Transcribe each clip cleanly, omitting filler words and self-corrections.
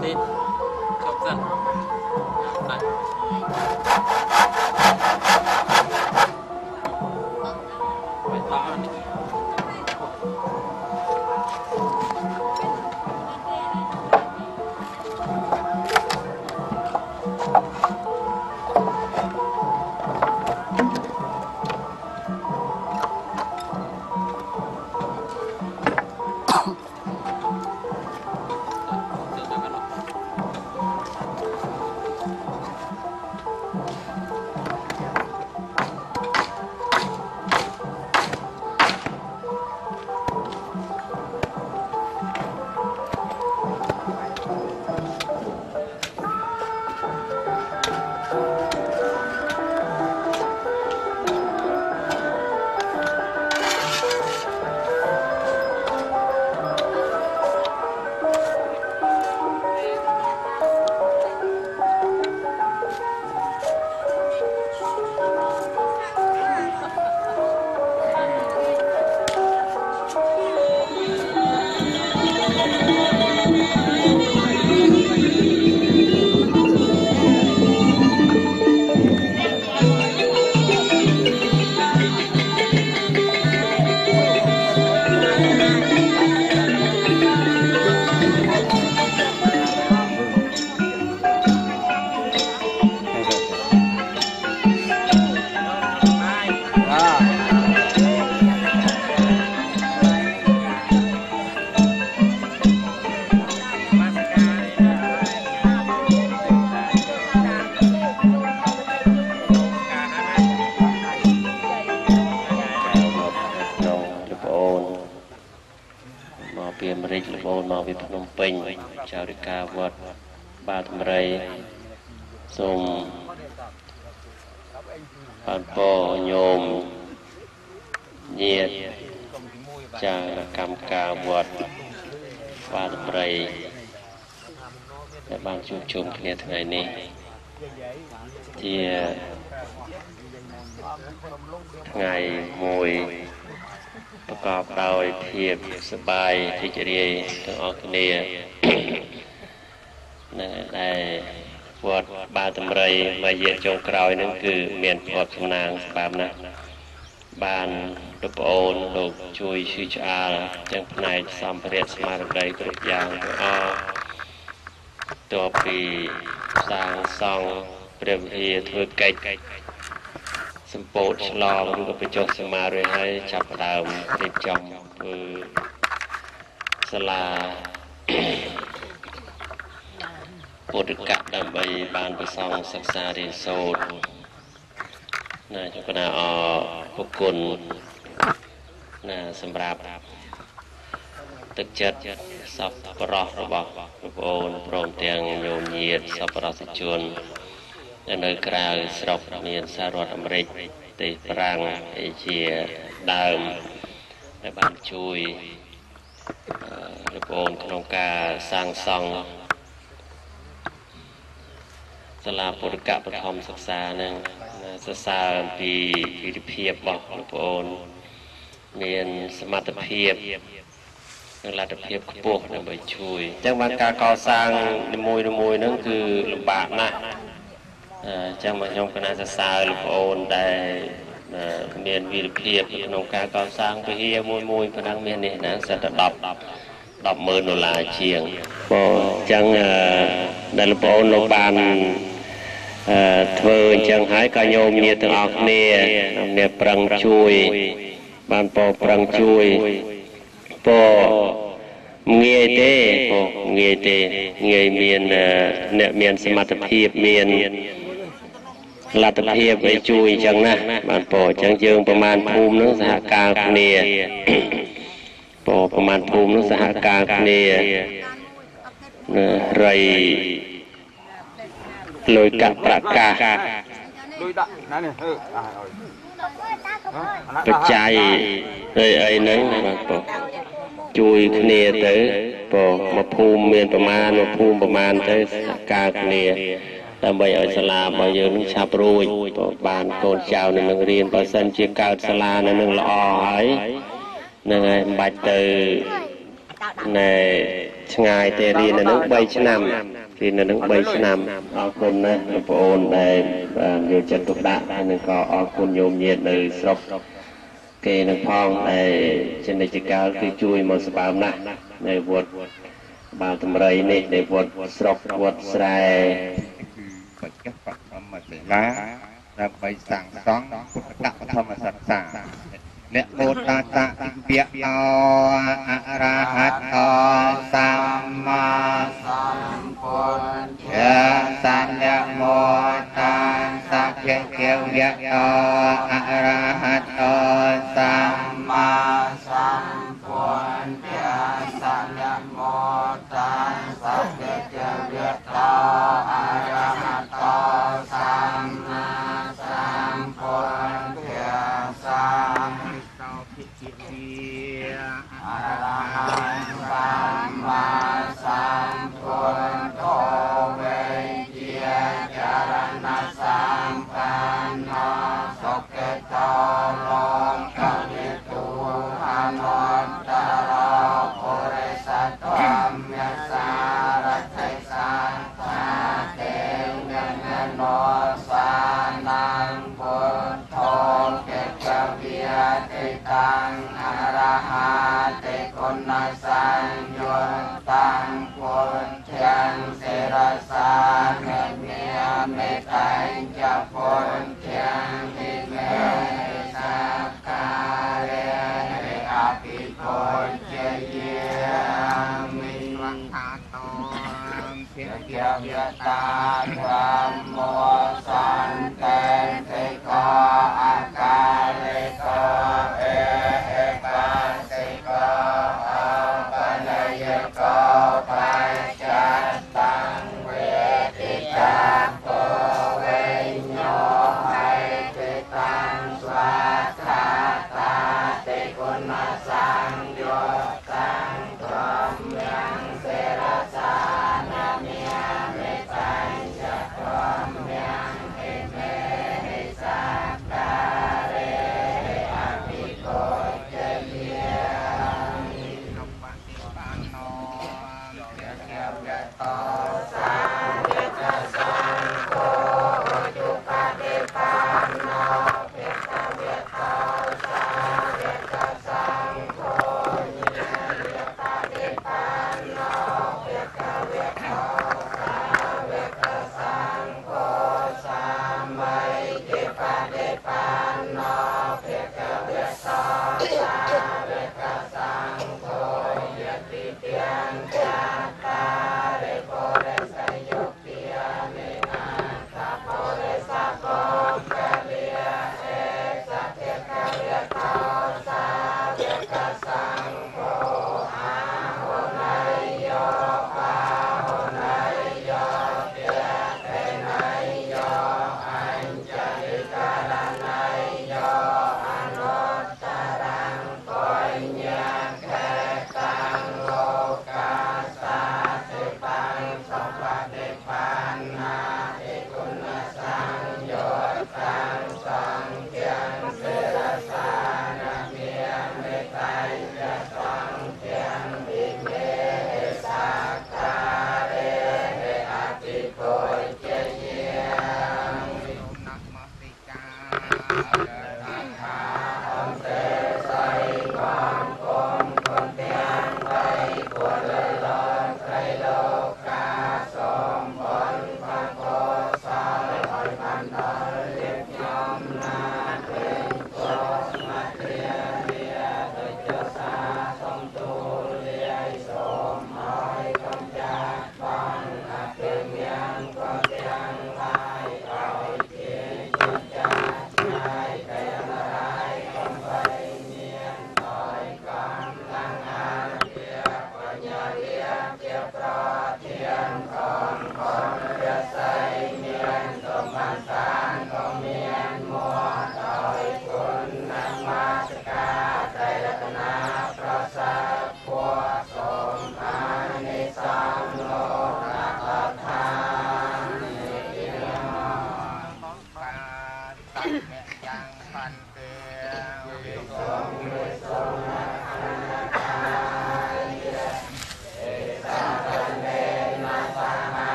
đi chụp dần này phải to hơnมาวิพนมเป่งชาวริกาวัดบาทมไรสมปานปอโยมเยียดจารกรรมกาวัดบาทมไรและบางชุมชนเนี่ยทั้งนี้ที่ไงมวยประกอบโดยเพียบสบายที่จะเรียนทั้งออกเนี่ยในวัดบาตมไรมาเยี่ยจงกรอยนั่นคือเมียนปอดสนางสบามนะบานรูปโอนลูกช่วยชื่อชาจังในสัมภเรศสมาร์ไดกรุบยางตัวปีสร้างซองเปรียบเทียบធ្វើកិច្ចสมบูรณ์ฉลองรูปประจุสมาเรให้จับดาวติดจอมคือสลาปุตกะดำใบบานประซองศึกษาเรียนโซดน่าจะก็น่าขอบคุณน่าสำหรับตึกจัดสับปะรดระบบระบบพร้อมเตียงโยมเยียดสับปะรดสิชนในกลางสระเมียนสหรัฐอเมริกติดฝรั่งเอเชียดาวในบ้านช่วยระบบขนมกาสร้างซองสลาปุรกะประทอมศึกษาหนึ่งศึกษาปีวิเพียบบอกระบบเมียนสมรรถเพียบนักลาดเพียบขบวกในใบช่วยจังหวัดการก่อสร้างในมวยนั่นคือลำบากนะจังหวัดยมคณะศึกษาลูกโอนได้เมียนวิเพียบขนมการก่อสร้างไปเฮียมวยพนังเมียนนี่นะสัตว์$10,000เชียงพอจังได้ลูกโอนโรงพยาบาลเธอจังหายกายโยมเนี่ยถึงออกเนี่ยปรังช่วยบ้านปอปรังช่วยปอเงียเต้ปอเงียเต้เงียเมียนเนี่ยเมียนสมรรถเพียบเมียนลาตเพียบไปช่วยจังนะบ้านปอจังเจิงประมาณภูมินักสหการเนี่ยปอประมาณภูมินักสหการเนี่ยไรลอยกะประกาปัจจัยไอ้นั้นบ้านปอช่วยเนี่ยเต๋อปอมาภูมิเมียนประมาณมาภูมิประมาณเต๋อสหการเนี่ยแต่ใบเอาสลาใบยืนชาปรุยบานโกนเจ้าในนักเรียนเปอร์เซ็นต์เชี่ยกาวสลาในหนึ่งละอหายในใบเตอในง่ายแต่เรียนนึกใบชนำเรียนนึกใบชนำเอาคนนะพระองค์ได้อยู่จัตุดะนึงก็เอาคนโยมเย็นเลยสรบเกนึกพองในเช่นในจิกาคือช่วยมสบามนะในบทบาทำไรนี่ในบทสรบบทสายคือปัจจัยปัจจัยมาเสละเราไปสั่งสองพุทธะธรรมสัจจะเนโมตัสสะเปียโออะระหะโตสัมมาสัมพุทธัสสะสันนะโมตัสสะเกียวเยโออะระหะโตสัมมาสัมพุทธัสสะนะโมตัสสะเกียวเยโออะระหะโตสัมมาสัมพุทธัสสะอะระหังสัมมาสัมพุทโธเวเจียจารณะสัมปันโนสุเกโตโลกวิทูหานนตโรปุริสัตตัมยสารทิสัตตาเตวิญญโนสานังพุทโธเกจวิยติตังอรหัติคุณสัญญุตตังพุทธังเสรสาเนเมียเมตัยจะพุทธังทิเมสักกาเรอภิพุทธเยมิวัฏาโตเพียเกียวยตาธรรมโมสันเตเทโกอาการเลโกเอปัสสิโกปัญญโกปัจจัตตังเวทิตาโกเวโยให้ติตังสวัสดาตาติคุณสังโยตังธรรมยังเสรสานามิยเมตัญจะธรรมยังเอเมสักกาเรอภิโกเจเยมินุปฏิปันโนเกียวเยโตสาวกสังโฆจุปฏิปันโนเกียวเยโตสาวกสังโฆจุปฏิปันโนเกียวเยโตสาวกสังโฆสัมมาทิปฏิปันโนเกียวเยโตสาวกสังโฆยติเตียงจัตตาริโก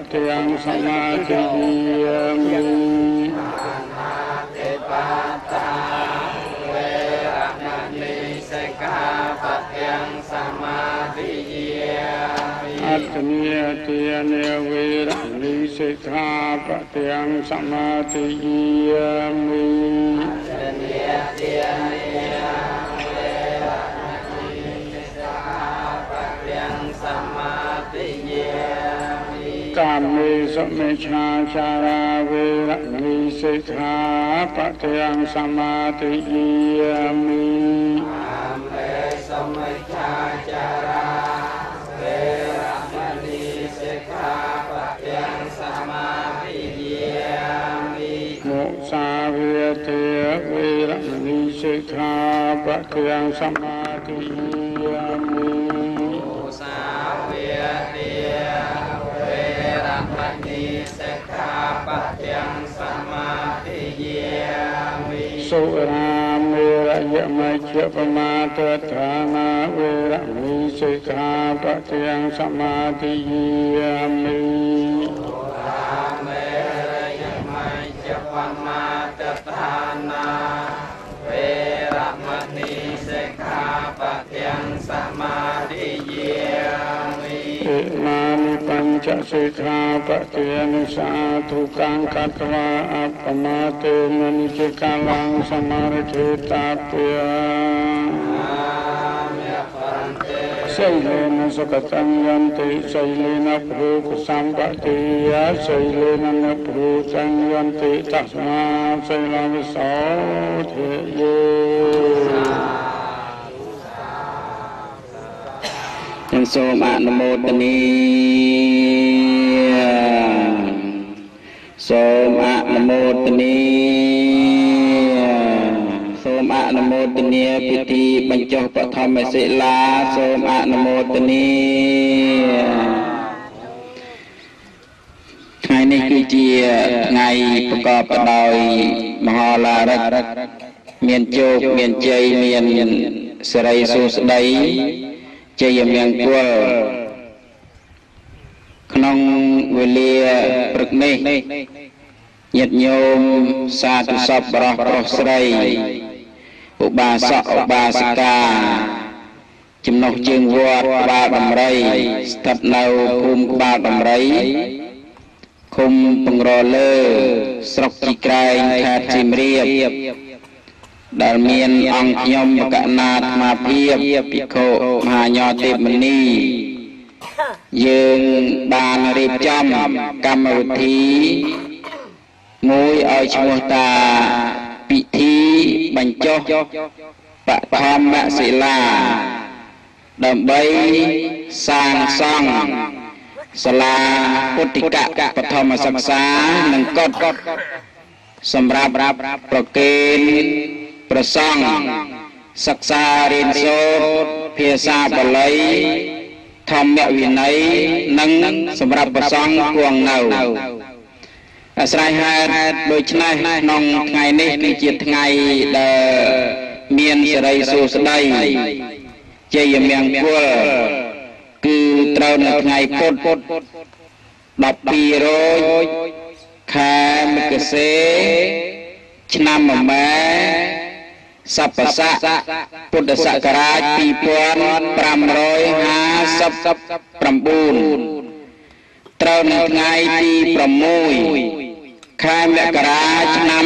ฏิยังสมาธิยามิ อัตเนียเตียเนเวระนิสิกขาปะเตียงสมาธิยามิกามเมสมิชาชาราเวระนิสิกขาปะเตียงสมาธิยามิมุสาเวเทเวระนิสิกขาปะเตียงสมาธิยามิมุสาเวเทเวระนิสิกขาปะเตียงสมาธิยามิสุราเมรยมัจจปมาตฐานาเวระนิสิกขาปะเตียงสมาธิยามิมานิปัญจสิกขาปะเตียนิสาทุกังคัตวาอัปปมาเตมนิจิกาลังสมาริเทตาเปียไสเลนะสกตังยันติไสเลนะพรูกสัมปติยะไสเลนะนพรูตังยันติตัสมาไสลาวิโสเทโยยังโสมอนุโมทนีโสมอนุโมทนีโสมอนุโมทนีพิธีบรรจบปฐมศิลาโสมอนุโมทนีថ្ងៃនេះគឺជាថ្ងៃប្រកបដោយមហាឡារិកមានជោគមានជ័យមានសិរីសួស្តីជ័យមង្គលក្នុងវេលាព្រឹកនេះញាតិញោមសាធុសពបរោះប្រុសស្រីឧបាសកឧបាសិកាចំណុះជើងវត្តក្បាលដំរីស្ថិតនៅភូមិក្បាលដំរីឃុំពង្រលើស្រុកជីក្រែងខេត្តសៀមរាបដែលមានអង្គខ្ញុំកណាអាត្មាភាពភិក្ខុមហាញោទេពមនីយើងបានរៀបចំកម្មវិធីមួយឲ្យឈ្មោះថាពិធីបញ្ចុះបឋមសិលាដើម្បីសាងសង់សាលាពុទ្ធិកបឋមសិក្សានិងកុដិសម្រាប់ប្រគេនប្រសង់សិក្សារៀនសូត្រភាសាបាលីធម្មវិន័យនិងសម្រាប់ប្រសង់គង់នៅអាស្រ័យហេតុដូច្នេះក្នុងថ្ងៃនេះគឺជាថ្ងៃដែលមានសិរីសួស្តីជ័យមង្គលគឺត្រូវនៅថ្ងៃពុធ12រោចខែមករាឆ្នាំមមែសព្វស័កពុទ្ធសករាជ2559ត្រូវនៅថ្ងៃទី6ខែមករាឆ្នាំ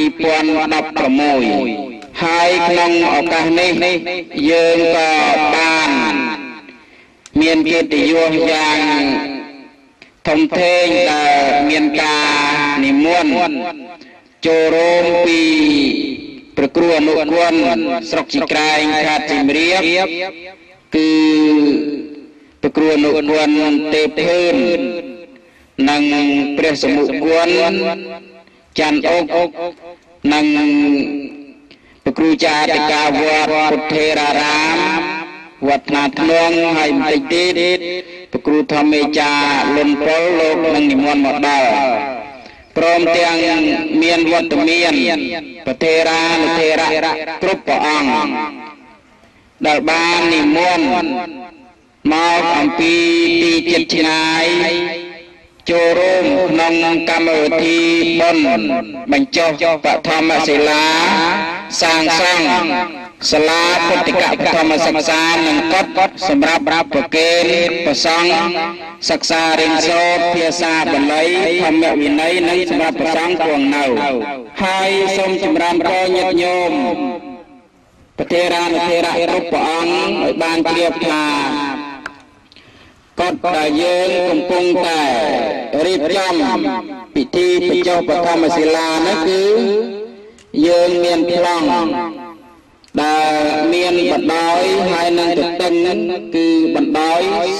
2016ហើយក្នុងឱកាសនេះយើងក៏បានមានកិត្តិយសយ៉ាងធំធេងដែលមានការនិមន្តចូលរួមពីព្រះគ្រូអនុគុណស្រុកជីក្រែងខេត្តសៀមរាបគឺព្រះគ្រូអនុគុណទេពភឿននិងព្រះសមុគុណច័ន្ទអុកនិងព្រះគ្រូចាតិកាវត្តពុទ្ធេរារាមវត្តណាធ្នងហើយបន្តិចទៀតព្រះគ្រូធម្មេចាលុនពលលោកនឹងនិមន្តមកដល់ព្រមទាំងមានវត្តមានប្រធេរានុធេរៈគ្រប់ព្រះអង្គដែលបាននិមន្តមកអំពីទីជិតឆ្ងាយចូលរួមក្នុងកម្មវិធីបុណ្យបញ្ចុះបឋមសិលាសាងសង់សាលាពុទ្ធិកបឋមសិក្សានិងកុដិសម្រាប់ប្រគេនព្រះសង្ឃសិក្សារៀនសូត្រភាសាបាលីធម្មវិន័យនិងសម្រាប់ព្រះសង្ឃគង់នៅហើយសូមចម្រើនពរញាតិញោមប្រធេរានុធេរៈគ្រប់ព្រះអង្គឲ្យបានជ្រាបថាកុដិដែលយើងកំពុងតែរៀបចំពិធីបញ្ចុះបឋមសិលានោះគឺយើងមានប្លង់ដែលមានបណ្ដោយហើយនឹងទទឹងគឺបណ្ដោយ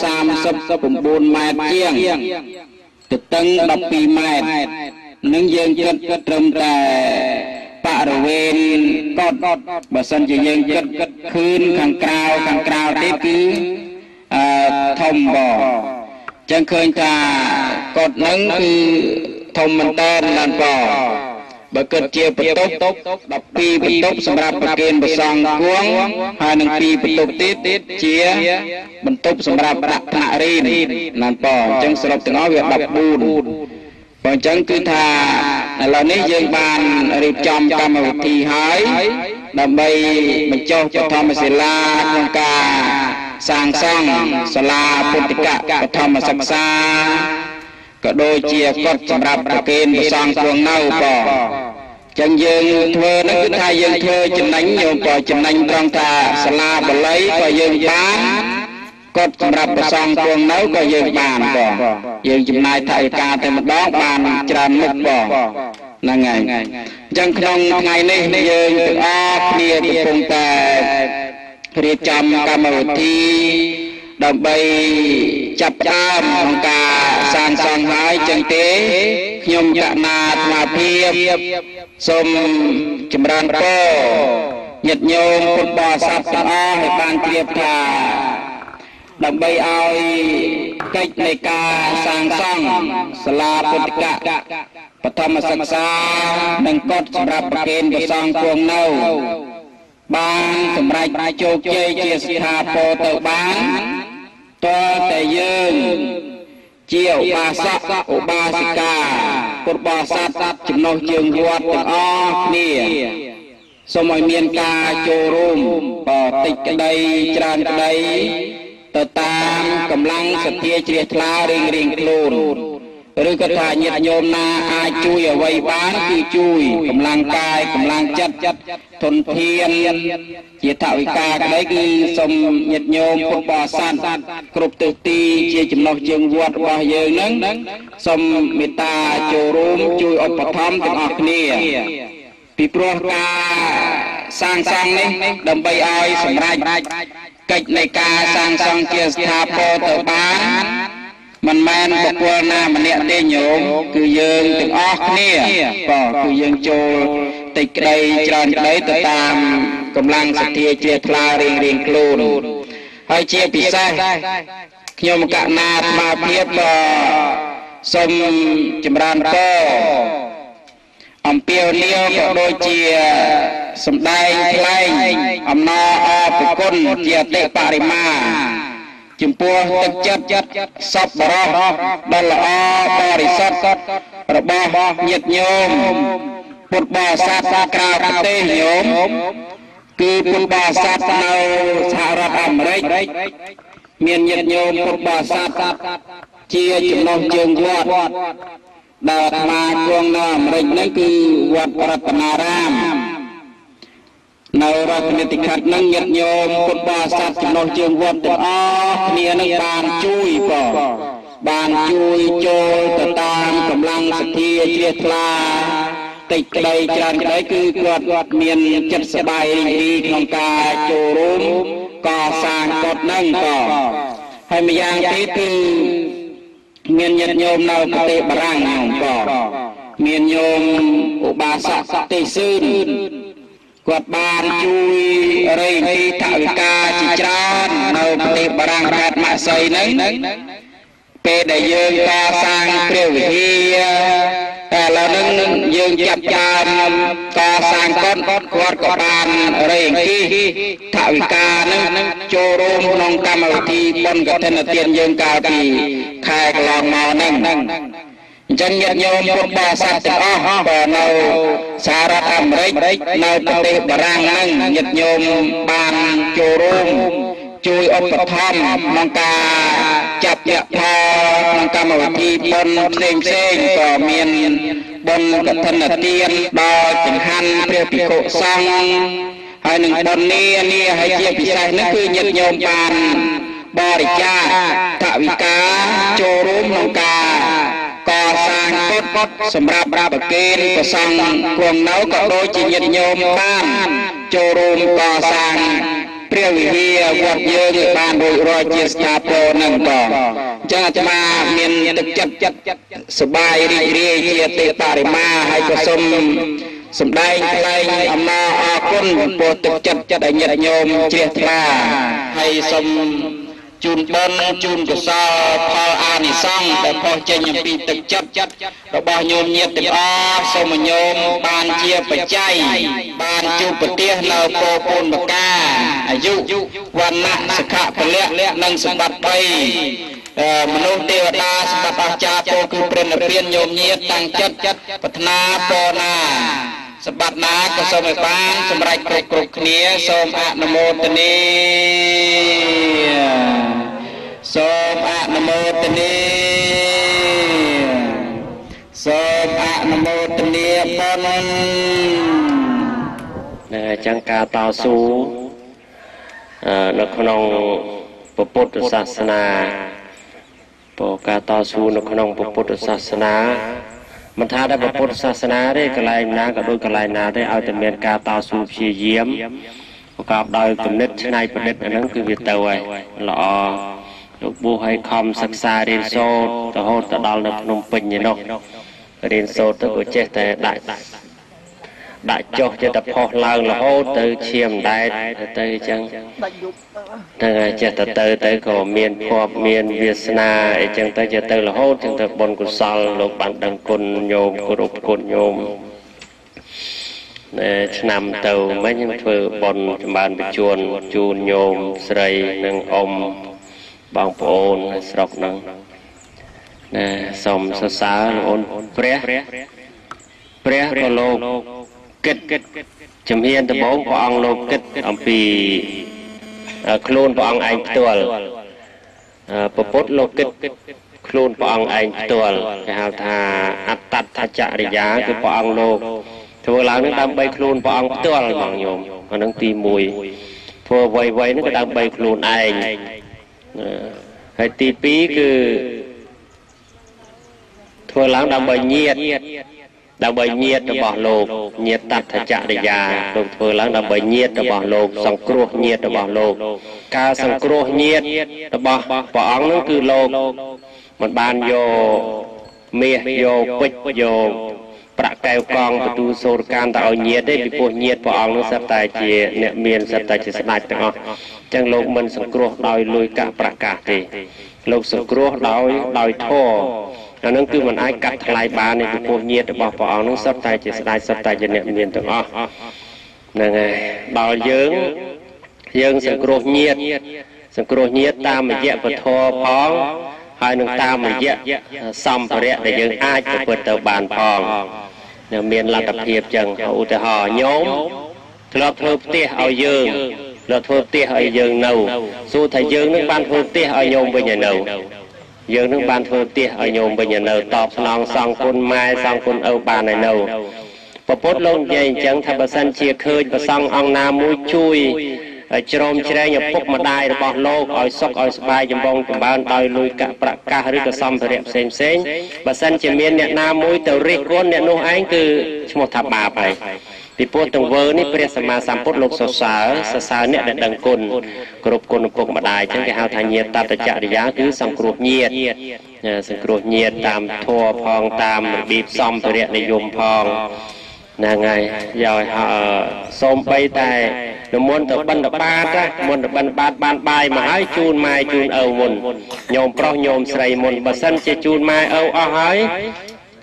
39ម៉ែត្រជាងទទឹង12ម៉ែត្រនឹងយើងគិតត្រឹមតែបរិវេណកុដិបើសិនជាយើងគិតឃើញខាងក្រៅទៀតគឺធំបងចឹងឃើញថាកុដិហ្នឹងគឺធំមែនតើណាស់បងបើគិតជាបន្ទប់12បន្ទប់សម្រាប់ប្រគេនព្រះសង្ឃគង់ហើយនឹង2បន្ទប់ទៀតជាបន្ទប់សម្រាប់ដាក់ថ្នាក់រៀនណាស់បងអញ្ចឹងសរុបទាំងអស់វា14បើអញ្ចឹងគឺថាឥឡូវនេះយើងបានរៀបចំកម្មវិធីហើយដើម្បីបញ្ចុះបឋមសិលាក្នុងការសាងសង់សាលាពុទ្ធិកបឋមសិក្សាក៏ដូចជាកុដិសម្រាប់ប្រគេនព្រះសង្ឃគង់នៅបងចឹងយើងធ្វើនោះគឺថាយើងធ្វើចំណេញញោមបងចំណេញត្រង់ថាសាលាបាលីក៏យើងបានកុដិសម្រាប់ព្រះសង្ឃគង់នៅក៏យើងបានបងយើងចំណាយថវិកាតែម្ដងបានច្រើនមុខបងហ្នឹងហើយអញ្ចឹងក្នុងថ្ងៃនេះយើងទាំងអស់គ្នាកំពុងតែរៀបចំកម្មវិធីដើម្បីចាប់ផ្ដើមក្នុងការសាងសង់ហើយចឹងទេខ្ញុំកណាអាត្មាភាពសូមចម្រើនពរញាតិញោមពុទ្ធបរិស័ទទាំងអស់ឲ្យបានជ្រាបថាដើម្បីឲ្យកិច្ចនៃការសាងសង់សាលាពុទ្ធិកបឋមសិក្សានិងកុដិសម្រាប់ប្រគេនព្រះសង្ឃគង់នៅបានសម្រេចជោគជ័យជាស្ថាពរទៅបានតើតែយើងជាឧបាសកឧបាសិកាពុទ្ធបរិស័ទចំណុះជើងវត្តទាំងអស់គ្នាសូមឲ្យមានការចូលរួមតិចក្តីច្រើនក្តីទៅតាមកម្លាំងសទ្ធាជ្រះថ្លារៀងខ្លួនឬក៏ថាញាតិញោមណាអាចជួយអ្វីបានគឺជួយកម្លាំងកាយកម្លាំងចិត្តធនធានជាថវិកាក្តីគឺសូមញាតិញោមពុទ្ធបរិស័ទគ្រប់ទិសទីជាចំណុះជើងវត្តរបស់យើងហ្នឹងសូមមេត្តាចូលរួមជួយឧបត្ថម្ភទាំងអស់គ្នាពីព្រោះការសាងសង់នេះដើម្បីឲ្យសម្រេចកិច្ចនៃការសាងសង់ជាស្ថាពរទៅបានមិនមែនបុគ្គលណាម្នាក់ទេញោមគឺយើងទាំងអស់គ្នាគឺយើងចូលតិចក្តីច្រើនក្តីទៅតាមកម្លាំងសទ្ធាជ្រះថ្លារៀងខ្លួនហើយជាពិសេសខ្ញុំកណាអាត្មាភាពក៏សូមចម្រើនពរអំពាវនាវក៏ដូចជាសម្ដែងថ្លែងអំណរអរគុណជាអតិបរិមាចំពោះទឹកចិត្តសប្បុរសដ៏ល្អបរិសុទ្ធរបស់ញាតិញោមពុទ្ធបរិស័ទក្រៅប្រទេសញោមគឺពុទ្ធបរិស័ទនៅសហរដ្ឋអាមេរិកមានញាតិញោមពុទ្ធបរិស័ទជាចំណុះជើងវត្តដែលអាត្មាគង់នៅអាមេរិកនេះគឺវត្តរតនារាមនៅរដ្ឋនេតិខិតនឹងញាតិញោមពុទ្ធបរិស័ទចំណុះជើងវត្តទាំងអស់គ្នានឹងបានជួយបានជួយចូលទៅតាមកម្លាំងសទ្ធាជ្រះថ្លាតិចក្តីច្រើនក្តីគឺគាត់មានចិត្តសប្បាយរីករាយក្នុងការចូលរួមកសាងកុដិនឹងហើយម្យ៉ាងទៀតគឺមានញាតិញោមនៅប្រទេសបារាំងញោមមានញោមឧបាសកទេសឿនគាត់បានជួយរៃទីថវិកាជាច្រើននៅប្រទេសបារាំងខេត្តម៉ាក់សីហ្នឹងពេលដែលយើងកសាងព្រះវិហារแต่ละนึงยืนจับจามก่อสร้างก้อนขวดกบานเร่งที่ถาวิกานึงโจโรมนองกรรมวิธีบนกับธนเตียนยืนกาปีแขกลองมานึงจังยัดโยมพวกบาสัตว์อ้อก่อนเอาสหรัฐอเมริกในประเทศบรังนึงยัดโยมบานโจโรมช่วยอุปถัมภ์มังกาจับยะพอมังกามวิธีบนเซ็งก็เมียนบนกับธนเตียนดอยเป็นหันเปรียบพิโกซังให้หนึ่งบนนี้ให้เจียพิสัยนั่นคือยัดโยมบานบริจาคถวิกาโจรุมมังกาก่อสร้างกฎสำหรับราบเกณฑ์ก็สั่งกวงเนาก็โดยจิตโยมบ้านโจรุมก่อสร้างเปรียววิเฮียวัดเยอะบ้านโดยรอยเจสตาโปนั่งก่อจะมาเมียนตึกจัดสบายรีเจียเตตาริมาให้กสมสมได้ไกลอำนาจอาคุณโปรตึกจัดได้ยินโยมเจียตราให้สมจูนบนจูนกุศลพออานิสงส์แต่พอเจยังปีตึกจัดเราบอกโยมเงียบติดอ้อสมโยมบานเจียปัจจัยบานจูปเตียเราโปรปูนบกาอายุวันนะสขะเปเละนังสมบัติไปมนุษย์เทวดาสมบัติอาจารย์โปคือเป็นเพียนโยมเงียบตั้งจัดพัฒนาปอนาสบัดนาก็สมัยบ้านสมัยกรุกเนียสมอะนโมตเนีสมอะนโมตเนีสมอะนโมตเนีปนจังกาต่อสู้นักขนมพุทธศาสนาปกาต่อสู้นักขนมพุทธศาสนามันท้าได้พุทธศาสนาได้กลายนาก็โดยกลายนาได้เอาแต่เมียนกาต่อสู้เพียเยี่ยมประกอบโดยกำเนิดในประเด็นนั้นคือวิตเตอร์ไว้หล่อลูกบัวให้คำศึกษาเรียนโซตะโหตะดอลในพนมเปญเนี่ยเนาะเรียนโซตะกุเจแต่ได้โจจะแต่พอลางละโหตะเชียมได้ตะจังนั่งเจตตะก็เมียนพอบเมียนเวียสนาไอจังตะเจตละโหจังตะบนกุศลโลกบันดังกุลโยมกุรุกุลโยมนำเต่าไม่ยังเถื่อบนบานไปชวนจูนโยมใส่นังอมบางโปนสรกนังสมสสาโอนเปรี้ยก็โลกิดจำเฮียนตะบงพออังโลกิดอัมปีคลูนพออังไอตัวปปุตโลกิดคลูนพออังไอตัวแค่หาทาอัตตัดทัจจริยาคือพออังโลถ้าเวลานั้นดำใบคลูนพออังตัวบางโยมมันนั่งตีมวยพอไวๆนั่นก็ดำใบคลูนไอให้ตีปีคือทั่วหลังดำใบเงียดดำใบเงียดระบอบโลกเงียดตัดทัจจริยาลงทั่วหลังดำใบเงียดระบอบโลกสังครุเงียดระบอบโลกการสังครุเงียดระบอบปองนั่นคือโลกมันบานโยเมียโยปิดโยประแก้วกองประตูโซลการแต่เอาเงียดได้ไปปวดเงียดปองนั่นสัตย์ใจเจียเนี่ยเมียนสัตย์ใจเจสนาจังอ๋อจังโลกมันสังครุโดยลุยกะประกาศทีโลกสังครุโดยท่อนั่นคือมันไอ้กัดทลายบานในพวกเงียดบอกปองนั่นสัตย์ใจเจสนาสัตย์ใจจะเนี่ยเมียนจังอ๋อนั่นไงดาวเยิงสังครุเงียดตามมันแยกปะทอพองให้หนึ่งตามมันแยกซ้ำพระเรแต่ยังอ้ายจะเปิดเตาบานพองเนี่ยเมียนลัตเพียบจังเอาอุตหะโยมเราเพิ่มเตี้ยเอาเยิงเราเพิ่มเตี้ยเอาเยิงเน่าสู้ไทยเยิงนึกบ้านเพิ่มเตี้ยเอาโยมไปอย่างเน่าเยิงนึกบ้านเพิ่มเตี้ยเอาโยมไปอย่างเน่าตอบสนองสองคนไม้สองคนเอาบานในเน่าพอพุทธลงใหญ่จังทับสันเชียเคยประซององนามุยชุยจรมเชยพกมาได้ระบอบโลกเอาซอกเอาสบายจำบงจำบ้านต่อยลุยกะประกาหรือกระซอมเรียบเซ็งบัสันจะเมียนเนี่ยนามุยเตอริก้นเนี่ยนู่นเองคือชมทับบาไปปีโป้ตังเวอร์นี่เปรียสมาสัมพุทธโลกสาวเนี่ยดังกุลกรุบกุลพกมาได้จังแกหาทางเงียบตามตะจริยาคือสังครุเงียดสังครุเงียดตามทัวพองตามบีบซอมเรียในยมพองนั่งไงยอยส้มไปแต่มวนตะบันตะบาดมวนตะบันบาดบานใบมาให้จูนไม้จูนเอามุนโยมเพราะโยมใส่มุนบัสันจะจูนไม้เอาให้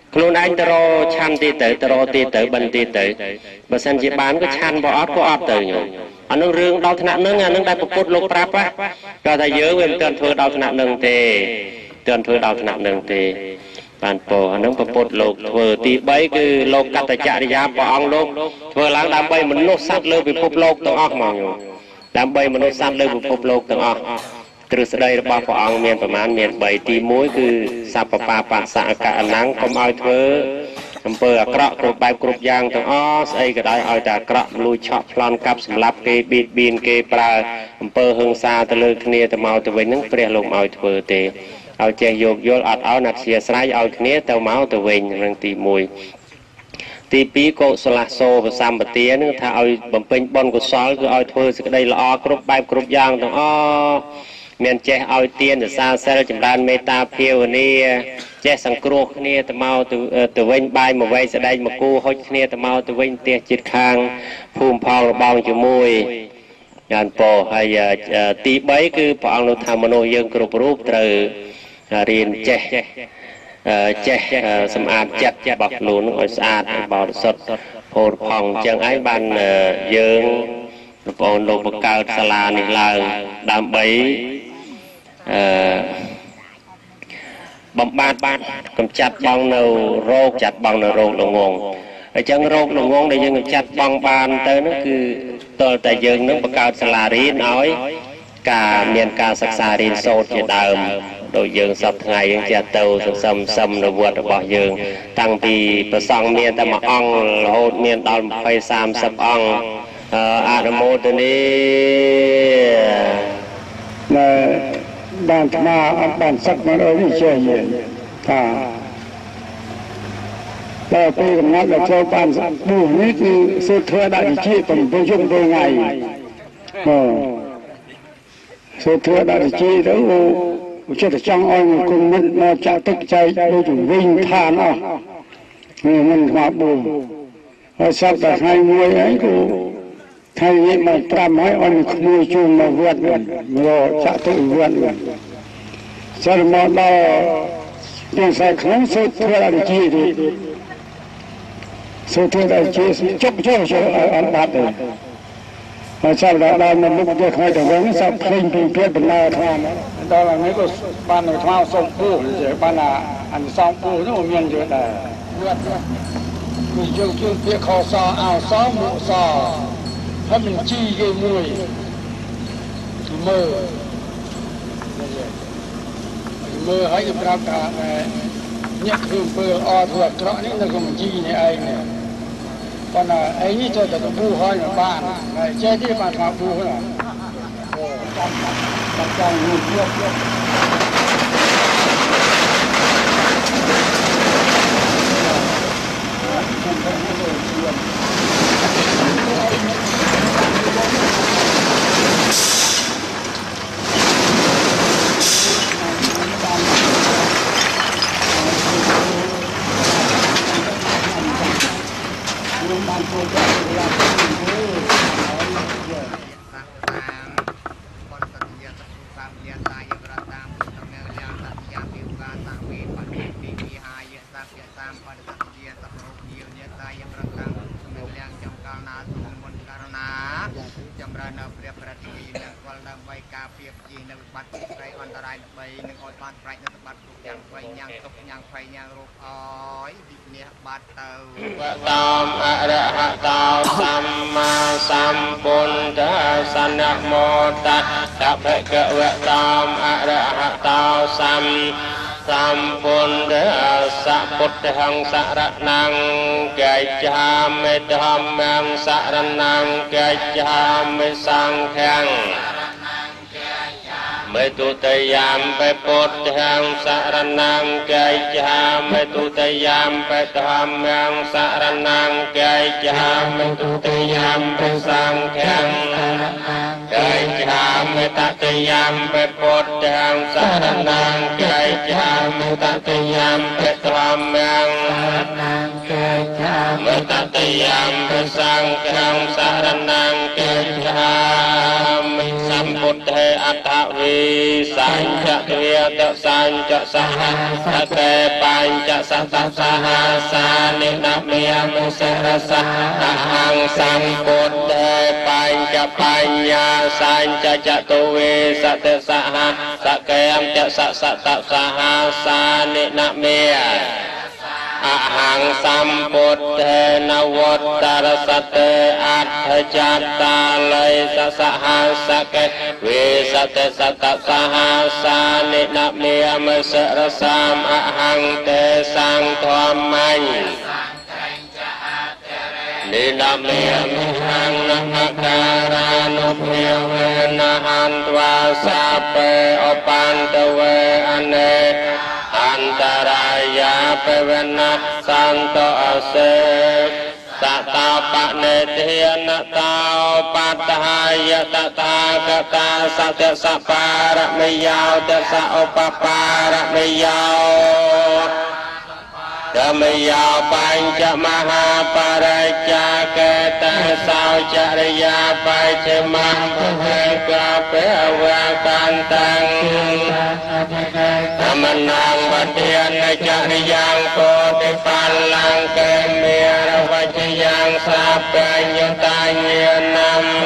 ខ្លួនឯងទៅរកឆាន់ទីទៅរកទីទៅបិណ្ឌទីទៅបើសិនជាបានក៏ឆាន់បើអត់ក៏អត់ទៅញោមអានឹងរឿងដល់ថ្នាក់នឹងអានឹងដែលពុទ្ធលោកប្រាប់គាត់ថាយើងវាមិនទាន់ធ្វើដល់ថ្នាក់នឹងទេទាន់ធ្វើដល់ថ្នាក់នឹងទេបានពោអានឹងពុទ្ធលោកធ្វើទី3គឺលោកកតចរិយាព្រះអង្គលោកធ្វើឡើងដើម្បីមនុស្សសត្វលើពិភពលោកទាំងអស់ហ្មងញោមដើម្បីមនុស្សសត្វលើពិភពលោកទាំងអស់ទ្រឹស្ដីរបស់ព្រះអង្គមានប្រមាណមាន3ទី1គឺសព្បបាបសៈកអនੰកុំឲ្យធ្វើអំពើអាក្រក់គ្រប់បែបគ្រប់យ៉ាងទាំងអស់ស្អីក៏ដោយឲ្យតែអាក្រក់លួចឆក់ប្លន់កាប់សម្លាប់គេបៀតបៀនគេប្រើអំពើហិង្សាទៅលើគ្នាទៅមកទៅវិញហ្នឹងព្រះលោកមកឲ្យធ្វើទេឲ្យចេះយោគយល់អត់ឲ្យណាត់ជាស្រ័យឲ្យគ្នាទៅមកទៅវិញនឹងទី1ទី2កុសលសោប្រសម្បទានឹងថាឲ្យបំពេញបុណ្យកុសលគឺឲ្យធ្វើសេចក្តីល្អគ្រប់បែបគ្រប់យ៉ាងទាំងអស់មានចេះឲ្យទានរសាសិលចម្រើនមេត្តាភាវនាចេះសង្គ្រោះគ្នាទៅមកទៅវិញបាយមួយវែកស្ដែកមកគូហុចគ្នាទៅមកទៅវិញផ្ទះជិតខាងភូមិផលរបងជាមួយយ៉ាងពោហើយទី3គឺព្រះអង្គនោះថាមនុស្សយើងគ្រប់រូបត្រូវរៀនចេះសម្អាតចិត្តរបស់ខ្លួនឲ្យស្អាតបរិសុទ្ធផូរផង់អញ្ចឹងឯងបានយើងបងប្អូនលោកបង្កើតសាលានេះឡើងដើម្បីបំបត្តិកម្ចាត់បងនៅរោគចាត់បងនៅរោគល្ងងអញ្ចឹងរោគល្ងងដែលយើងកម្ចាត់បងបានទៅនោះគឺតើតែយើងនឹងបង្កើតសាលារៀនឲ្យការមានការសិក្សារៀនសូត្រជាដើមដោយយើងសពថ្ងៃយើងចេះទៅសន្និវត្តរបស់យើងតាំងពីប្រសង់មានតែមួយអង្គរហូតមានដល់20 30អង្គអនុមោទនាបានថ្មអត់បានសឹកមកអីនេះជាថាតែពេលកំណត់ដល់ចូលបានបួសនេះគឺសូត្រធ្វើដាក់ជា7យប់ទៅថ្ងៃសូត្រធ្វើដាក់ជាទៅចិត្តចង់ឲ្យគុំមិនមកចាក់ទឹកចែកដូចវិញឋានអស់នេះមិនខ្វះបួសហើយសពតែថ្ងៃមួយអីគឺថ្ងៃនេះមក5ហើយអត់ក្មួយជូនមកវត្តវិញមកចាក់ទឹកវត្តវិញចូលមកដល់ពេលស្អែកក្នុងសូត្រធ្វើដាក់ជាទៅសូត្រធ្វើដាក់ជាចុកអត់បាត់ទេហើយចាប់ដល់មកមុខទៅខ្វាយទៅវិញសពឃើញពីភាពបណ្ដាថ្មដល់ថ្ងៃក៏បានថ្មសុំពូជាបានអានសំពូនោះមានយល់ដែរវត្តគឺយើងជួបពាក្យខសអោសមុសហើយមិនជីគេមួយមើលឲ្យប្រាប់ថាញាក់គឺពើអត់ធ្វើអាក្រក់នេះនៅក្នុងជីនេះឯងនេះប៉ុន្តែឯងនេះចូលតែពូហើយបានហើយចេះទេបានថាពូហ្នឹងចាំនោះទៀតតាមអរហតោសម្មាសម្ពុទ្ធស្សនមោតតភគវតាមអរហតោសម្ពុទ្ធស្សពុទ្ធហង្សរណង្កិច្ឆាមិធម្មំសរណង្កិច្ឆាមិសង្ឃំមេទុតយាមបេពុទ្ធហង្សរណង្កិច្ឆាមិទុតយាមបេធម្មំសរណង្កិច្ឆាមិទុតយាមបេសង្ឃំកិច្ឆាមិតតយាមបេពុទ្ធហង្សរណង្កិច្ឆាមិតតយាមបេធម្មំសរណង្កិច្ឆាមិតតយាមបេសង្ឃំសរណង្កិច្ឆាមិសម្ពុទ្ធេអត្តវិសញ្ចទ្វាតសញ្ចសហសកេបញ្ចសតសហសានិណមេមុសិរសៈអហង្សម្ពុទ្ធេបញ្ចបញ្ញាសញ្ចចតុវិសតសហសកេមចសសតសហសានិណមេអហង្សម្ពុទ្ធេនវត្តរសតេអដ្ឋចតាល័យសសហសកេវិសតសតសហសានិណមេមសិរសាមអហង្តេសង្ឃធម្មញ្ញនិណមេមិហង្នមការានុភាវេនហន្ត្វាសាពេអបន្តវេអនេអន្តរាយាពេវណាសន្តអសេសតោបនេទានតោបតហាយតតាកតាសតសបារមិយោទសឧបបារមិយោធម្មយោបញ្ចមហាបរិច្ចាកេតសោចរិយាបច្ចមំភវេកពេអវកានតាំងធម្មនាងវទានចរិយ៉ាងពោធិបលង្កេមេរវជយ៉ាងសាបញ្ញតាញានំ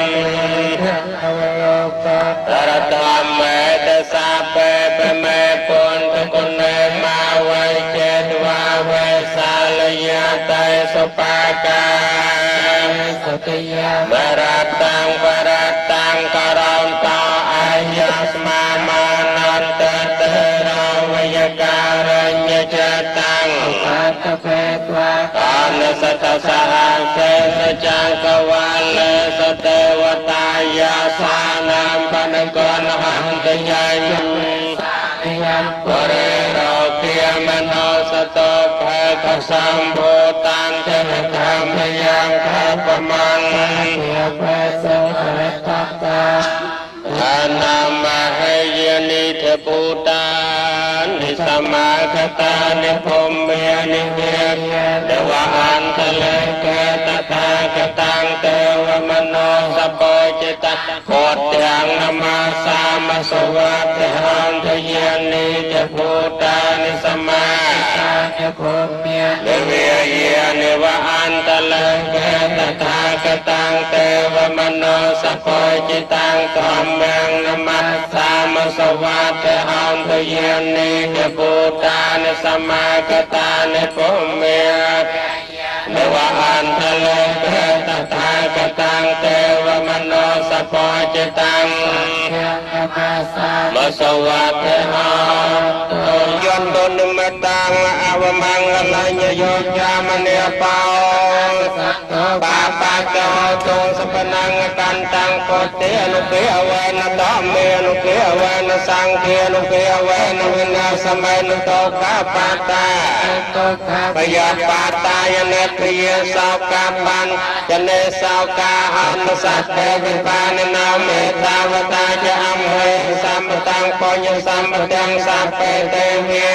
តរតមេតសាពេបមេពុនតគុណេមាវៃចេតវាវេសាលយាតេសុបាកាសតិយាបរតាំងករោនតោអាយាស្មាមានន្តតេរវយការញ្ញចតាំងអតភេត្វាអនុសតសហសេសចង្កវាលេសទេវតាយាសានាមបនកនហន្តញ្ញបរិរោគាមនោសតោភេកសម្ភូតានធម្មយ៉ាងខបមន្តិភេសុខរិតតាអនាមហេយនិធពុតានិសមាកតានិភមមេនិមេដវអន្តលេកតតាកតាំងទេវមនោសបោចិតកោតទាំងនមសាមសវតហន្តយានិធពុតានិសមានិភមមេនិវិយានិវអន្តលេកតតាកតាំងទេវមនោសបោចិតាំងធម្មនមសាមសវតហន្តយានិធពុតានិសមាកតានិភមមេនវអន្តលេកតតាកតាំងទេវមនោសបោចិតាំងមសវតហន្តយន្តនិមតាំងអវមង្គលញ្ញយោចាមនិបោបាបាកោទោសបណង្កន្តាំងពុទ្ធិអនុគេអវេនតមេអនុគេអវេនសង្ឃានុគេអវេនវិណាសមេនតោកាបាតាបយបាតាយនេព្រិយសោកាបានចនេសោកាហន្តសតេវិបាននាមេតាវតាចអំហេសម្បតាំងបញ្ញសម្បតាំងសពេទេវិ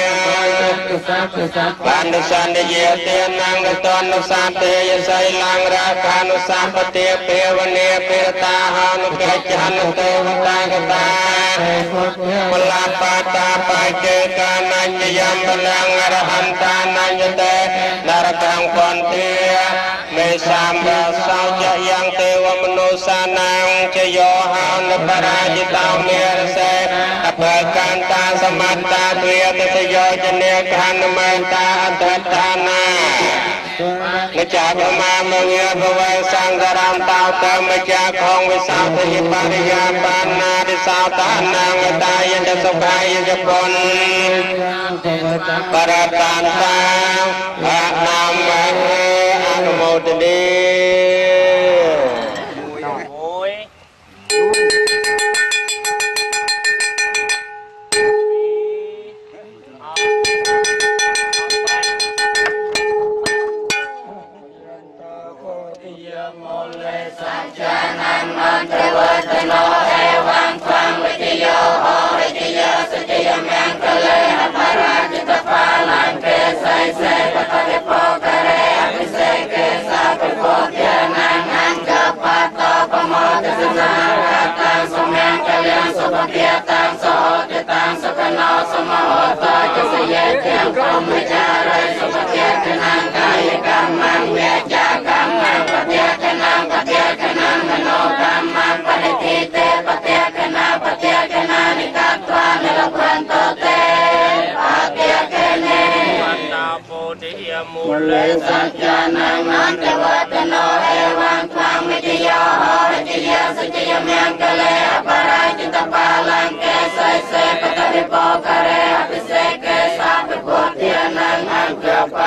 បានសន្តិយេទានាងតនសាទេយសៃឡាងរាកានុសម្បតិពេវនេពេតាហនុកេចហនុទេវតាកតាបលាបាតាបច្ចេកានញ្ញយំបលង្អរហន្តានញ្ញតេនរកាំពន្តិមេសម្បសោចយ៉ាងទេវមនោសានាងជយោហោនបរាជិតោមេរសេអភកានតាសមត្តាទ្វេតតយោចនេខណ្ឌមេតាអន្តតានាម្ចាស់ប្រមាមងាបវេសង្ឃរំតោតម្ចាស់ของវិសោធិបរិយាបាណារិសោតានាងតាយន្តសុខាយជពុនបរតានតាអនាមអនុមោទនីក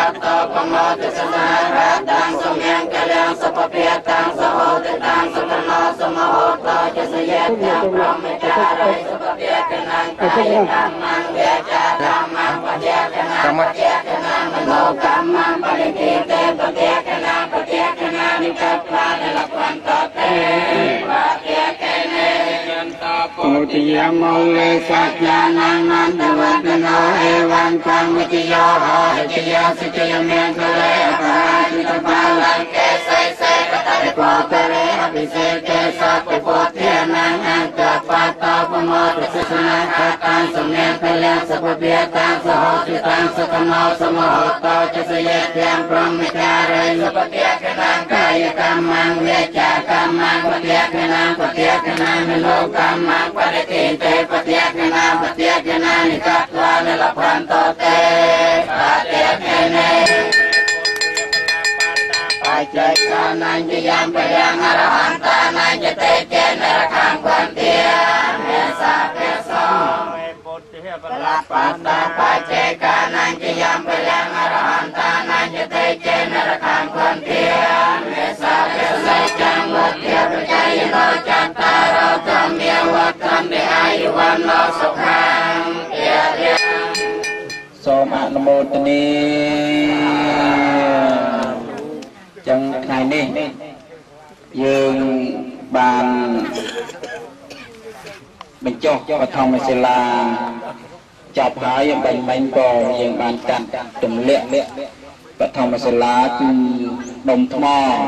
ปัตตปโมติสนาราตังสมยังกะลังสัพเพตังสโหติตังสุขโนสมโหตจะสยะยังพรหมจาริสัพเพกนังกายกรรมังเวจากรรมังปัจเจกนังปัจเจกนังมโนกรรมังปริเทเตปัจเจกนังปัจเจกนังนิกัปปะนลักขันตเตปัจเจกเนยันตโพธิยมงเลสัจญานังนันทวัตโนเอวังคังวิจโยโหจยาสิจยเมฆเลอปาจิตบาลังเกสเสกตริโกตเรอภิเศกเกสัพโพธินังอันตปัตตปโมติสสนาคตังสมเนพลังสัพเพตังสโหติตังสุขโนสมโหตจะสยะยังพรหมจาริสัพเพกนังกายกรรมังเวจากรรมังปัจเจกนังปัจเจกนังมโนกรรมังปริเทเตปัจเจกนังปัจเจกนังนิกัปปะนลักขันตเตปัจเจกเนปัจเจกนังจะยังไปยังอรหันตานังจะเตเจนรคังวันเตียเมสาเปโสปัตตาปัจเจกนังจะยังไปยังอรหันตานังจะเตเจนรคังวันเตียเมสาเปโสจังวัดเทียปใจโนจัตตารธรรมเมียวัดธรรมเดอายุวันโนสุขังเอียเดียសូមអនុមោទនាចឹងថ្ងៃនេះយើងបានបញ្ចុះបឋមសិលាចប់ហើយបាញ់មិញក៏យើងបានកាត់ទម្លាក់បឋមសិលាគឺដុំថ្ម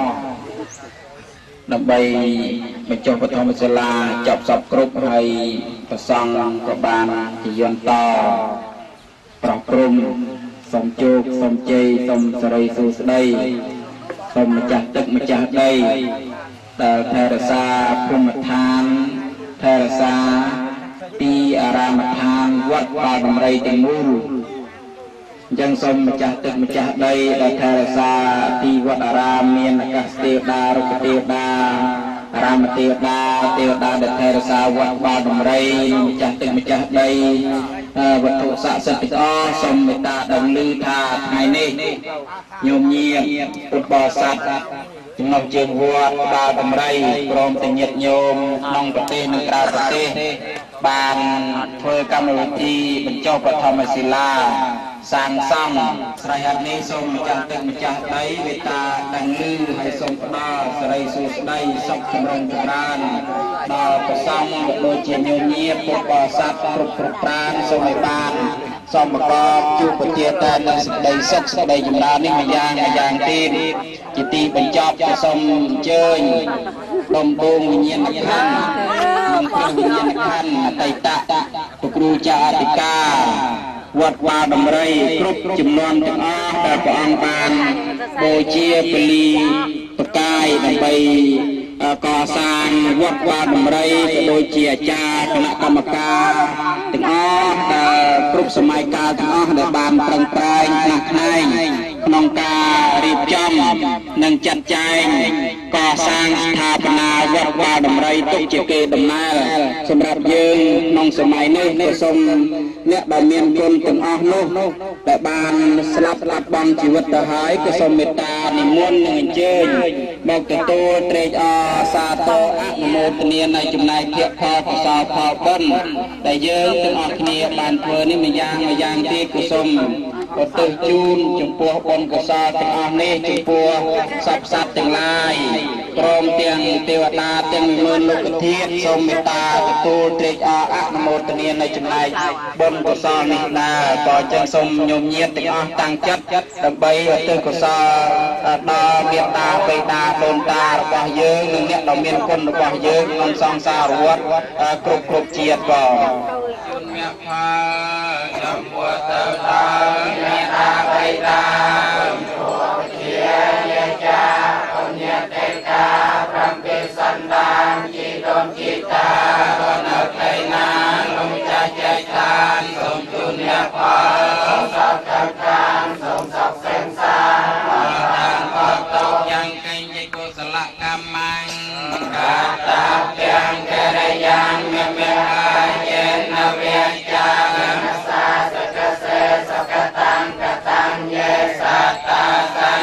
ដើម្បីបញ្ចុះបឋមសិលាចប់សពគ្រប់ហើយប្រសង់ក៏បានជាយន្តប្រោះព្រំសូមជោគសូមជ័យសូមសិរីសួស្តីសូមម្ចាស់ទឹកម្ចាស់ដីដែលថែរក្សាភូមិឋានថែរក្សាទីអារាមដ្ឋានវត្តបាដំរីទាំងមូលអញ្ចឹងសូមម្ចាស់ទឹកម្ចាស់ដីដែលថែរក្សាទីវត្តអារាមមានអាកាសទេវតារុក្ខទេវតាអារាមទេវតាទេវតាដែលថែរក្សាវត្តបាដំរីម្ចាស់ទឹកម្ចាស់ដីវត្ថុស័ក្តិសិទ្ធិទាំងអស់សូមមេត្តាដឹងឮថាថ្ងៃនេះញោមញាតិពុទ្ធបរិស័ទចំណុចជើងវត្តបាដំរីព្រមទាំងញាតិញោមក្នុងប្រទេសនិងក្រៅប្រទេសបានធ្វើកម្មវិធីបញ្ចុះបឋមសិលាសាងសង់ស្រេចហេតុនេះសូមម្ចាស់ទឹកម្ចាស់ដីមេត្តាដឹងឮហើយសូមផ្ដល់សិរីសួស្តីសុខចម្រុងចម្រើនដល់ព្រះសង្ឃដូចជាញោមញាតិពុទ្ធបរិស័ទគ្រប់ប្រាណសូមឲ្យបានសូមប្រកបជួបប្រទាតែនឹងសេចក្តីសុខសេចក្តីចម្រើននេះម្យ៉ាងទៀតជាទីបញ្ចប់សូមអញ្ជើញដំបូងវិញ្ញាណក្ខន្ធនិងព្រះវិញ្ញាណក្ខន្ធអតីតព្រះគ្រូចាអធិការវត្តបាដំរីគ្រប់ចំនួនទាំងអស់ដែលព្រះអង្គបានបូជាពលីបកាយដើម្បីកសាងវត្តបាដំរីក៏ដូចជាអាចារ្យគណៈកម្មការទាំងអស់ដែលគ្រប់សម័យកាលទាំងអស់ដែលបានប្រឹងប្រែងណាស់ខ្នែងក្នុងការរៀបចំនិងចាត់ចែងកសាងស្ថាបនាវត្តបាដំរីទុកជាកេរដំណែលសម្រាប់យើងក្នុងសម័យនេះក៏សូមអ្នកដែលមានគុណទាំងអស់នោះដែលបានស្លាប់បាត់បង់ជីវិតទៅហើយក៏សូមមេត្តានិមន្តនិងអញ្ជើញមកទទួលត្រេកអរសាទរអនុមោទនានៃចំណែកភាគផលកុសលផលបុណ្យដែលយើងទាំងអស់គ្នាបានធ្វើនេះម្យ៉ាងទៀតក៏សូមឧទ្ទិសជូនចំពោះបុណ្យកុសលទាំងអស់នេះចំពោះសពសត្វទាំងឡាយព្រមទាំងទេវតាទាំង10000លោកធាតុសូមមេត្តាទទួលត្រេកអរអនុមោទនានៃចំណែកបុណ្យកុសលនេះដែរក៏ចឹងសូមញោមញាតិទាំងអស់តាំងចិត្តដើម្បីឧទ្ទិសកុសលដល់មេត្តាបិតាដូនតារបស់យើងនិងអ្នកដ៏មានគុណរបស់យើងក្នុងសង្សារវត្តគ្រប់ជាតិក៏គុណមេផលចំពោះទៅដល់មេត្តាបិតាពុទ្ធជាយាចាពុញ្ញទេកា7សន្តានជីដូនជីតាក៏នៅថ្ងៃណាលោកចាស់ចែកឋានសូមជូនមេផលសុខកាមសូមសុខសេងសាតានក៏តោយ៉ាងកេញជាកុសលកម្មញ្ញកាតាទាំងករិយ៉ាងមេអាចេនវិជ្ជាសាសកសេសកតាំងកតាំងយេសា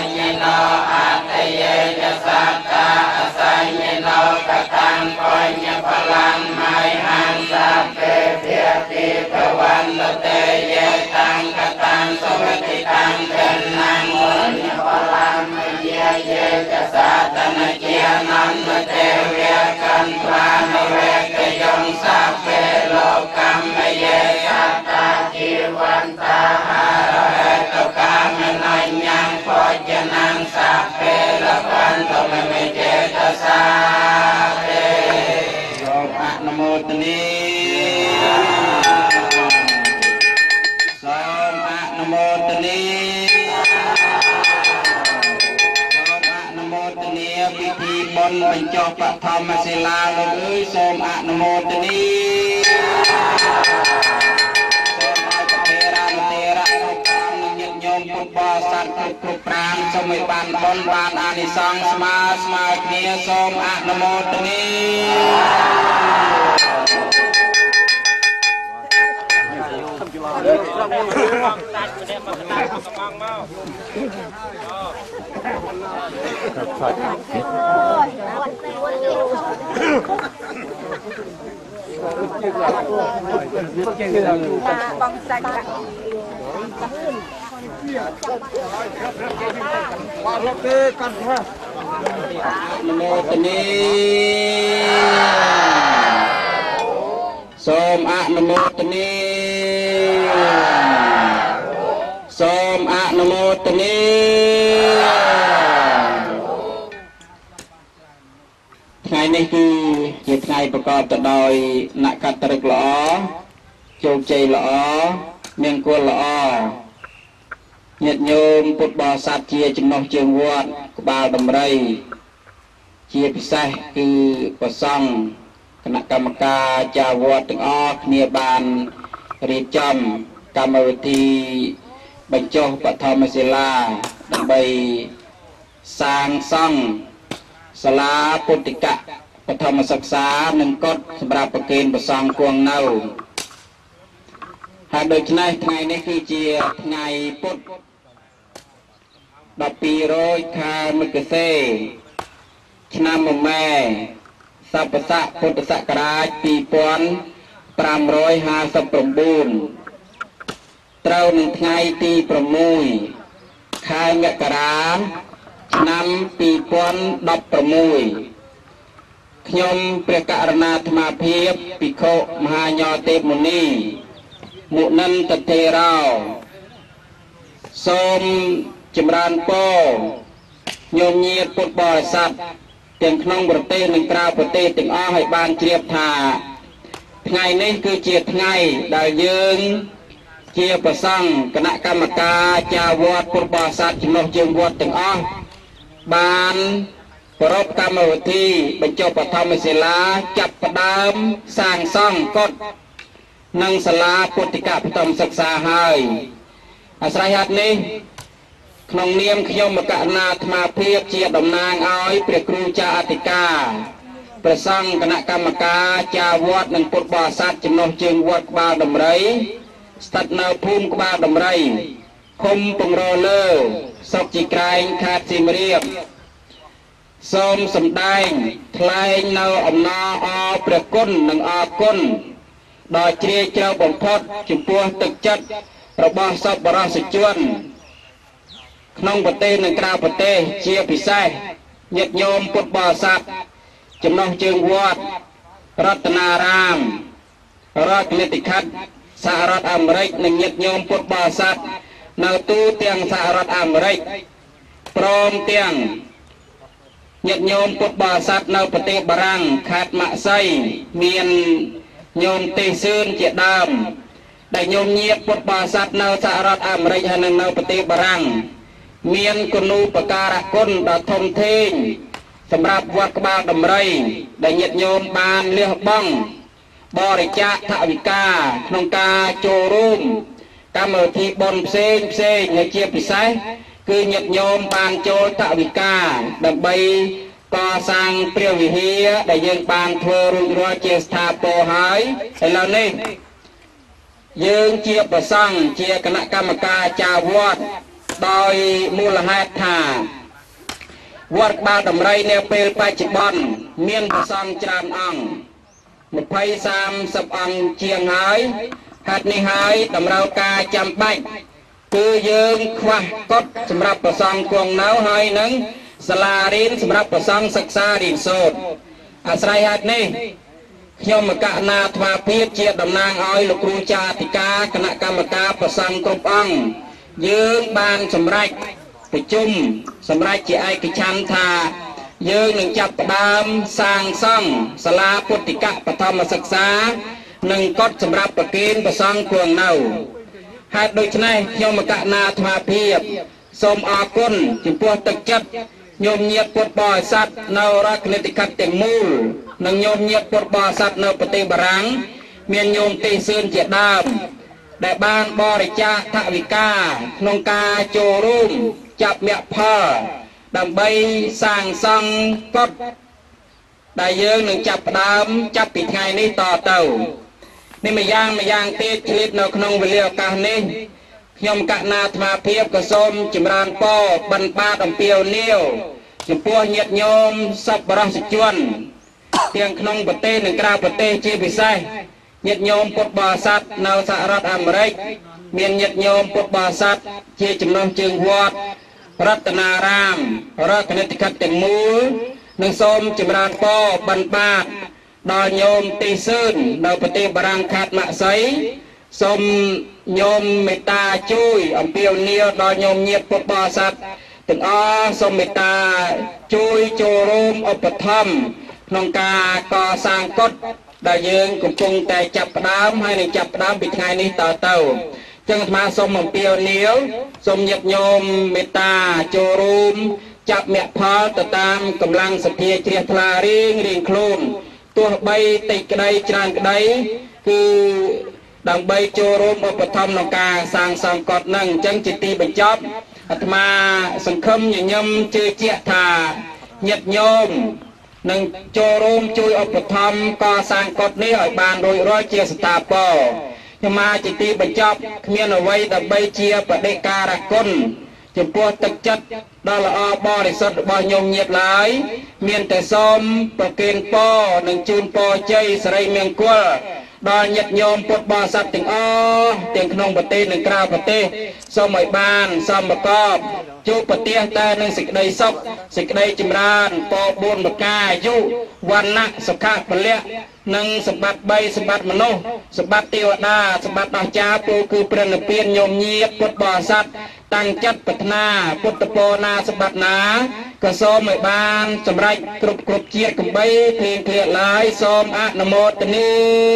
ญโนอัตเยจะสัตตาอาศัยโนกตังปัญญพลังไมหังสัพเพเพียติภวันตเตเยตังกตังสวัติตังเป็นนังปัญญพลังไมเยเยจะสัตตนาเกียนันเตเวกันปราณเวกยงสัพเพโลกัมเยสัตตาจีวันตาหาระตกามนัญญังพจนังสัพเพละพันตมเมเจตสาเตโยอนุโมทนีสมอนุโมทนีพิธีบนบรรจบปฐมศิลาลูกเอ้ยសូមអនុមោទនីសូមឲ្យប្រតិរាមតិរៈគ្រប់ក្រុមញាតិញោមពុទ្ធបរិស័ទគ្រប់ប្រាណសូមឲ្យបានបុណ្យបានអានិសង្សស្មើគ្នាសូមអនុមោទនីសូមអនុមោទនីសូមអនុមោទនីថ្ងៃនេះគឺជាថ្ងៃប្រកបទៅដោយនក្ខត្តឫក្សល្អជោគជ័យល្អមានគុណល្អញាតិញោមពុទ្ធបរិស័ទជាចំណុះជើងវត្តក្បាលដំរីជាពិសេសគឺព្រះសង្ឃគណៈកម្មការចាវត្តទាំងអស់គ្នាបានរៀបចំកម្មវិធីបញ្ចុះបឋមសិលាដើម្បីសាងសង់សាលាពុទ្ធិកបឋមសិក្សានិងកុដិសម្រាប់ប្រគេនព្រះសង្ឃគង់នៅហើយដូច្នេះថ្ងៃនេះគឺជាថ្ងៃពុទ្ធ1200ខែមករាឆ្នាំមមែសព្វស័កពុទ្ធសករាជ2559ត្រូវនឹងថ្ងៃទី6ខែមករាឆ្នាំ2016ខ្ញុំព្រះករុណាអាត្មាភាពភិក្ខុមហាញោទេពមុនីមុនិន្ទថេរោសូមចម្រើនពរញោមញាតិពុទ្ធបរិស័ទទាំងក្នុងប្រទេសនិងក្រៅប្រទេសទាំងអស់ឲ្យបានជ្រាបថាថ្ងៃនេះគឺជាថ្ងៃដែលយើងជាព្រះសង្ឃគណៈកម្មការចាវត្តពុទ្ធបរិស័ទចំណុះជើងវត្តទាំងអស់បានប្រពកម្មវិធីបញ្ចុះបឋមសិលាចាប់ផ្ដើមសាងសង់កុដិនិងសាលាពុទ្ធិកបឋមសិក្សាហើយអាស្រ័យហេតុនេះក្នុងនាមខ្ញុំមកកណាអាត្មាភាពជាតំណាងឲ្យព្រះគ្រូចាអធិការព្រះសង្ឃគណៈកម្មការចាវត្តនិងពុទ្ធបរិស័ទចំណុះជើងវត្តក្បាលដំរីស្ថិតនៅភូមិក្បាលដំរីឃុំពងរលើស្រុកជីក្រែងខេត្តសៀមរាបសូមសម្ដែងថ្លែងនៅអំណរអរព្រះគុណនិងអរគុណដ៏ជ្រាលជ្រៅបំផុតចំពោះទឹកចិត្តរបស់សប្បុរសជនក្នុងប្រទេសនិងក្រៅប្រទេសជាពិសេសញាតិញោមពុទ្ធបរិស័ទចំណុះជើងវត្តរតនារាមរដ្ឋគណិតខិតសហរដ្ឋអាមេរិកនិងញាតិញោមពុទ្ធបរិស័ទនៅទូទាំងសហរដ្ឋអាមេរិកព្រមទាំងញាតិញោមពុទ្ធបរិស័ទនៅប្រទេសបារាំងខេត្តម៉ាក់សីមានញោមទេសឿនជាដើមដែលញោមញាតិពុទ្ធបរិស័ទនៅសហរដ្ឋអាមេរិកហើយនៅប្រទេសបារាំងមានគុណូបការៈគុណដ៏ធំធេងសម្រាប់វត្តក្បាលដំរីដែលញាតិញោមបានលះបង់បរិច្ចាគថវិកាក្នុងការចូលរួមកម្មវិធីបុណ្យផ្សេងហើយជាពិសេសគឺញាតិញោមបានចូលថវិកាដើម្បីកសាងព្រះវិហារដែលយើងបានធ្វើរួចរាល់ជាស្ថាពរហើយឥឡូវនេះយើងជាព្រះសង្ឃជាគណៈកម្មការចាវត្តដោយមូលហេតុថាវត្តបាដំរីនៅពេលបច្ចុប្បន្នមានព្រះសង្ឃច្រើនអង្គ20-30 អង្គជាងហើយហេតុនេះហើយតម្រូវការចាំបាច់គឺយើងខ្វះកុដិសម្រាប់ព្រះសង្ឃគង់នៅហើយនឹងសាលារៀនសម្រាប់ព្រះសង្ឃសិក្សារៀនសូត្រអាស្រ័យហេតុនេះខ្ញុំមកកណាអាត្មាភាពជាតំណាងឲ្យលោកគ្រូចាតិកាគណៈកម្មការព្រះសង្ឃគ្រប់អង្គយើងបានសម្រេចប្រជុំសម្រេចជាឯកច្ឆន្ទថាយើងនឹងចាប់ផ្ដើមសាងសង់សាលាពុទ្ធិកបឋមសិក្សានិងកុដិសម្រាប់ប្រគេនព្រះសង្ឃគង់នៅហេតុដូច្នេះខ្ញុំមកកណាអាត្មាភាពសូមអរគុណចំពោះទឹកចិត្តញោមញាតិពុទ្ធបរិស័ទនៅរដ្ឋនេតិខិតទាំងមូលនិងញោមញាតិពុទ្ធបរិស័ទនៅប្រទេសបារាំងមានញោមទេសឿនជាដើមដែលបានបរិច្ចាគថវិកាក្នុងការចូលរួមចាប់មគ្គផលដើម្បីសាងសង់កុដិដែលយើងនឹងចាប់ផ្ដើមចាប់ពីថ្ងៃនេះតទៅនេះម្យ៉ាងទៀតឆ្លៀតនៅក្នុងវេលាឱកាសនេះខ្ញុំកណាអាត្មាភាពក៏សូមចម្រើនពរបិណ្ឌបាតអំពាវនាវចំពោះញាតិញោមសប្បុរសជនទាំងក្នុងប្រទេសនិងក្រៅប្រទេសជាពិសេសញាតិញោមពុទ្ធបរិស័ទនៅសហរដ្ឋអាមេរិកមានញាតិញោមពុទ្ធបរិស័ទជាចំណុះជើងវត្តរតនារាមរដ្ឋនេតិខិតទាំងមូលនិងសូមចម្រើនពរបិណ្ឌបាតដល់ញោមទេសឿននៅប្រទេសបារាំងខេត្តម៉ាក់សីសូមញោមមេត្តាជួយអំពាវនាវដល់ញោមញាតិពុទ្ធបរិស័ទទាំងអស់សូមមេត្តាជួយចូលរួមឧបត្ថម្ភក្នុងការកសាងកុដិដែលយើងកំពុងតែចាប់ផ្ដើមហើយនឹងចាប់ផ្ដើមពីថ្ងៃនេះតទៅចឹងអាត្មាសូមអំពាវនាវសូមញាតិញោមមេត្តាចូលរួមចាប់មគ្គផលទៅតាមកម្លាំងសទ្ធាជ្រះថ្លារៀងខ្លួនទោះបីតិចក្តីច្រើនក្តីគឺដើម្បីចូលរួមឧបត្ថម្ភក្នុងការសាងសង់កុដិនឹងអញ្ចឹងជាទីបញ្ចប់អាត្មាសង្ឃឹមញញឹមជឿជាក់ថាញាតិញោមនឹងចូលរួមជួយឧបត្ថម្ភកសាងកុដិនេះឲ្យបានរួចរាល់ជាស្ថាពរខ្ញុំមកជាទីបញ្ចប់គ្មានអ្វីដើម្បីជាបដិការគុណចំពោះទឹកចិត្តដ៏ល្អបរិសុទ្ធរបស់ញោមញាតិឡើយមានតែសូមប្រគេនពរនិងជូនពរជ័យសិរីមង្គលដល់ញាតិញោមពុទ្ធបរិស័ទទាំងអស់ទាំងក្នុងប្រទេសនិងក្រៅប្រទេសសូមឲ្យបានសមប្រកបជួបប្រទះតែនឹងសេចក្តីសុខសេចក្តីចម្រើនពរ4ប្រការអាយុវណ្ណៈសុខៈពលៈនិងសម្បត្តិ3សម្បត្តិមនុស្សសម្បត្តិទេវតាសម្បត្តិអស្ចារ្យពូគឺព្រះនិព្វានញោមញាតិពុទ្ធបរិស័ទតាំងចិត្តប្រាថ្នាពុទ្ធពរណាសម្បត្តិណាក៏សូមឲ្យបានសម្រេចគ្រប់ជាតិកំបីគ្លៀងគ្លាឡើយសូមអនុមោទនា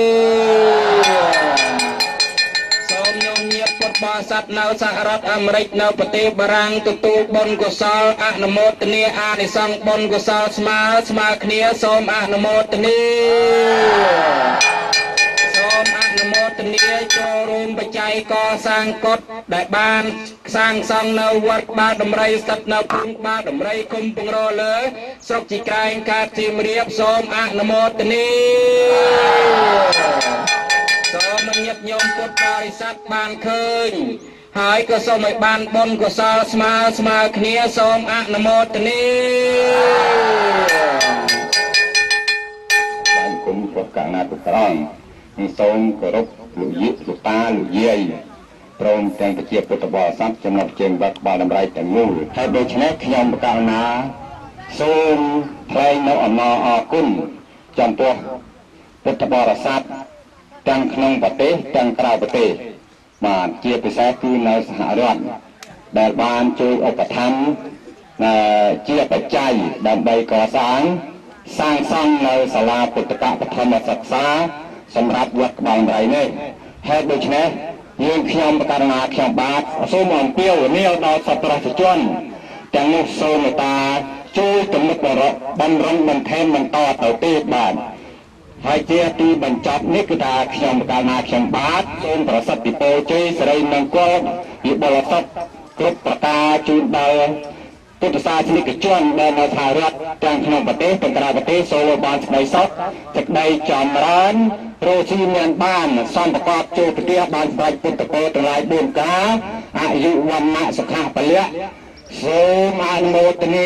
សូមញោមញាតិពុទ្ធបរិស័ទនៅសហរដ្ឋអាមេរិកនៅប្រទេសបារាំងទទួលបុណ្យកុសលអនុមោទនាអានិសង្ឃបុណ្យកុសលស្មើគ្នាសូមអនុមោទនាសូមអនុមោទនាចូលរួមបច្ច័យកសាងកុដិដែលបានសាងសង់នៅវត្តក្បាលដំរីស្ថិតនៅភូមិក្បាលដំរីគុំពងរលើស្រុកជីក្រែងខេត្តសៀមរាបសូមអនុមោទនាសូមញាតិញោមពុទ្ធបរិស័ទបានឃើញហើយក៏សូមឲ្យបានបុណ្យកុសលស្មើគ្នាសូមអនុមោទនាបានគុំប្រកាសណាទុត្រង់សូមគោរពលោកយាយលោកតាលោកយាយព្រមទាំងប្រជាពុទ្ធបរិស័ទចំណុចជើងវត្តក្បាលដំរីទាំងមូលហើយដូច្នេះខ្ញុំប្រកាសណាសូមថ្លែងនៅអំណរអគុណចំពោះពុទ្ធបរិស័ទទាំងក្នុងប្រទេសទាំងក្រៅប្រទេសបាទជាពិសេសគឺនៅសហរដ្ឋដែលបានជួយឧបត្ថម្ភជាបច្ច័យដើម្បីកសាងសង់នៅសាលាពុទ្ធិកបឋមសិក្សាសម្រាប់វត្តក្បាលដំរីនេះហើយដូច្នេះយើងខ្ញុំបកករណាខ្ញុំបាទសូមអំពាវនាវដល់សប្បុរសជនទាំងនោះសូមមេត្តាជួយទំនុកបំរុងបន្ថែមបន្តទៅទៀតបាទហើយជាទីបញ្ចប់នេះគឺថាខ្ញុំបកករណាខ្ញុំបាទសូមប្រសិទ្ធពរជ័យសិរីមង្គលវិបុលសុខគ្រប់ប្រការជូនដល់ពុទ្ធសាសនិកជនដែលនៅថៃរដ្ឋទាំងក្នុងប្រទេសទាំងក្រៅប្រទេសសូមបានសេចក្តីសុខសេចក្តីចម្រើនរស់ស៊ីមានបានសន្តិភាពចូលប្រទេសបានសម្រេចពុទ្ធពរទាំងឡាយ4ការអាយុវណ្ណៈសុខៈពលៈសូមអនុមោទនា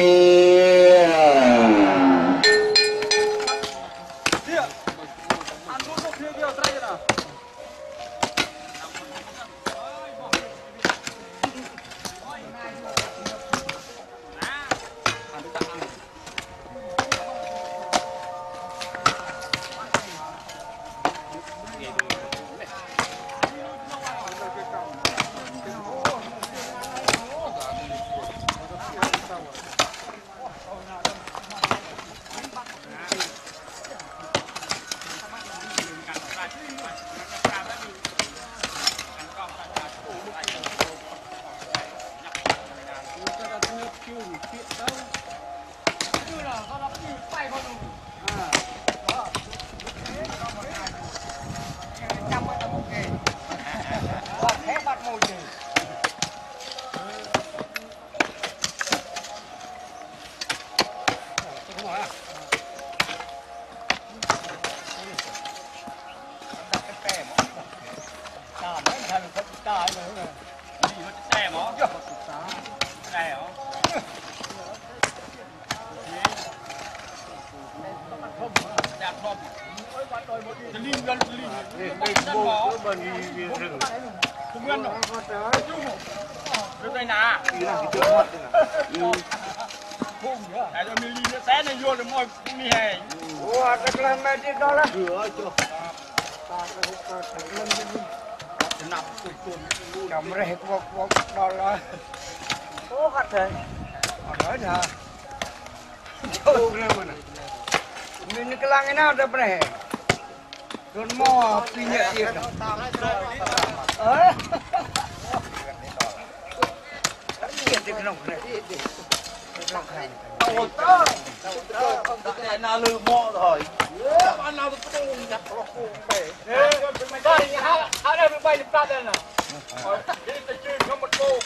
Ini kelang ini ada berapa? Don mau punya dia. Dia di kenong ni. Nào lừa mò rồi. Anh nào cũng tung nhập lỗ cung về. Đây ở đây mình bay lên ta đây nè. Đi tới chơi không một cô.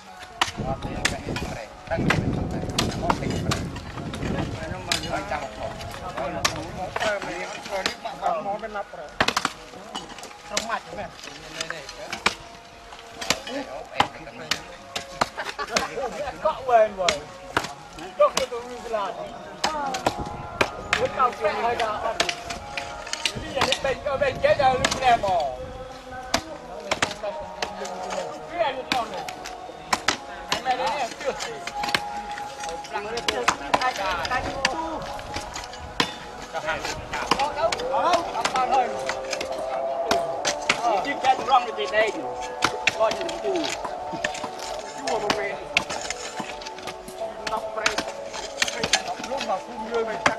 Cọ quên rồi. Chốc cho tôi như là muốn tao chuyện hơi ra ăn. Bây giờ đến bên chết ra lưng nè bò. Cái anh theo này. Anh mẹ đấy nè chưa. Lăng lên chưa. Ai cả. Đâu. Đâu thôi. Chiếc cái rong thì đây. Coi như tù. Chua một bên. Nóc break. Lúc mà phun người mày chắc.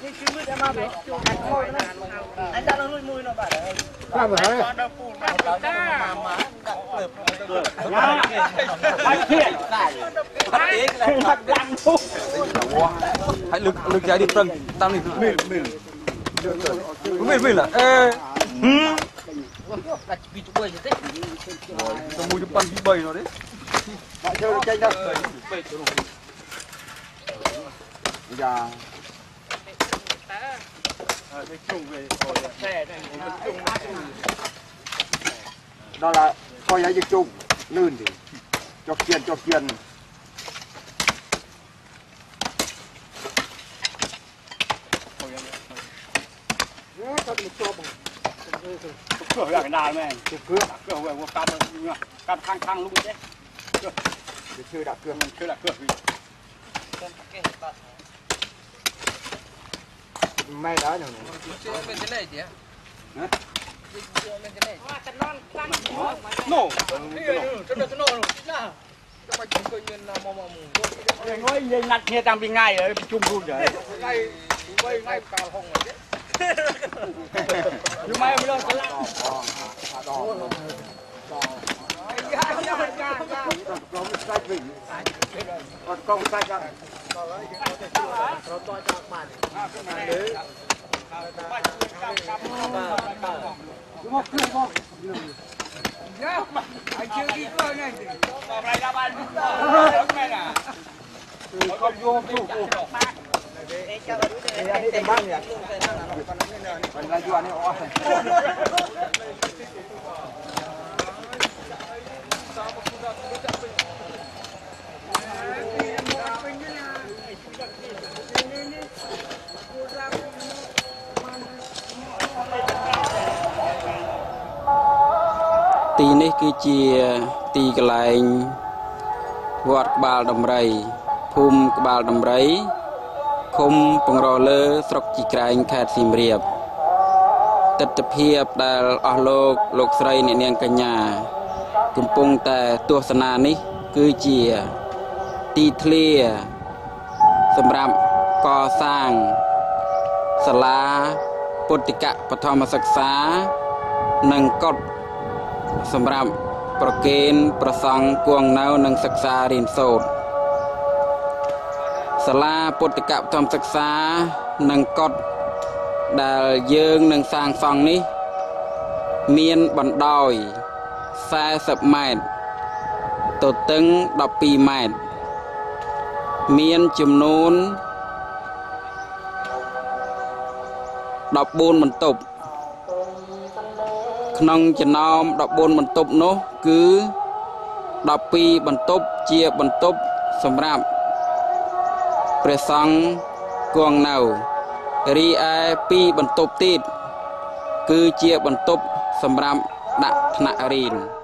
hãy lực trái đi tầng tam đi mình là tao mua cho pan bị bầy nó đấy dạ đó là coi ấy dịch chungลื่นthì cho kiên cửa cái đài này cửa về một cắt khang luôn đấy chưa đặt cửa mày đó nhỉ bên cái này chứ nổ nói dây nát nghe tam bị ngay ở chung luôn rồi ngay cao hông rồi chứ nhưng mà bây giờ sẽ làm con sai ra anh chưa đi coi này này ra ban con vô ទីនេះគឺជាទីកន្លែងវត្តក្បាលដំរីភូមិក្បាលដំរីឃុំពងរលើស្រុកជីក្រែងខេត្តសៀមរាបទិដ្ឋភាពដែលអស់លោកស្រីអ្នកនាងកញ្ញាកំពុងតែទស្សនានេះគឺជាទីធ្លាសម្រាប់កសាងសាលាពុទ្ធិកបឋមសិក្សានិងកុដិសម្រាប់ប្រគេនព្រះសង្ឃគង់នៅនិងសិក្សារៀនសូត្រសាលាពុទ្ធិកបឋមសិក្សានិងកុដិដែលយើងនឹងសាងសង់នេះមានបណ្ដោយ40ម៉ែត្រទទឹង12ម៉ែត្រមានចំនួន14បន្ទប់ក្នុងចំណោម14បន្ទប់នោះគឺ12បន្ទប់ជាបន្ទប់សម្រាប់ព្រះសង្ឃគង់នៅរីឯ2បន្ទប់ទៀតគឺជាបន្ទប់សម្រាប់ដាក់ថ្នាក់រៀន